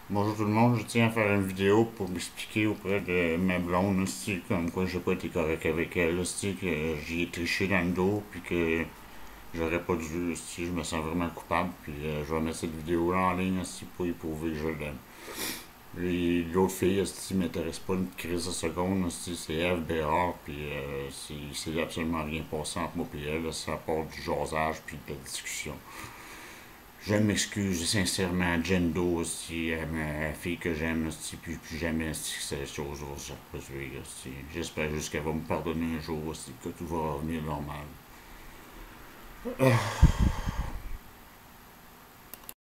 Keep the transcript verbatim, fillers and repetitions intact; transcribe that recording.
Bonjour tout le monde, je tiens à faire une vidéo pour m'expliquer auprès de ma blonde, aussi, comme quoi j'ai pas été correct avec elle, aussi, que j'y ai triché dans le dos, puis que j'aurais pas dû, si je me sens vraiment coupable, puis euh, je vais mettre cette vidéo-là en ligne aussi pour y prouver que je l'aime. Et l'autre fille, ne m'intéresse pas une crise de seconde, aussi, c'est Eve Bérard, puis euh, c'est c'est absolument rien passé entre moi et elle, ça part du jasage puis de la discussion. Je m'excuse sincèrement, Jendo aussi, à ma fille que j'aime, aussi, puis plus jamais si ces choses vont se reproduire. Aussi. J'espère juste qu'elle va me pardonner un jour aussi, que tout va revenir normal.